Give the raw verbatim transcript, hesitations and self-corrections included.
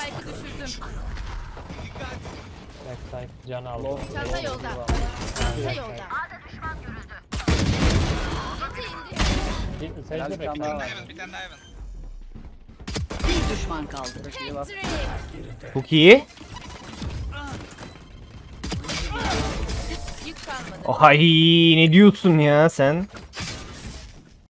Spike'ı düşürdüm. Backside can aldı. Çanta yolda. Çanta yolda. Secde Bir tane daha bekle. var. Bir tane daha Evan. Bir düşman kaldı. Çok iyi. Yük kalmadı. Ay ne diyorsun ya sen?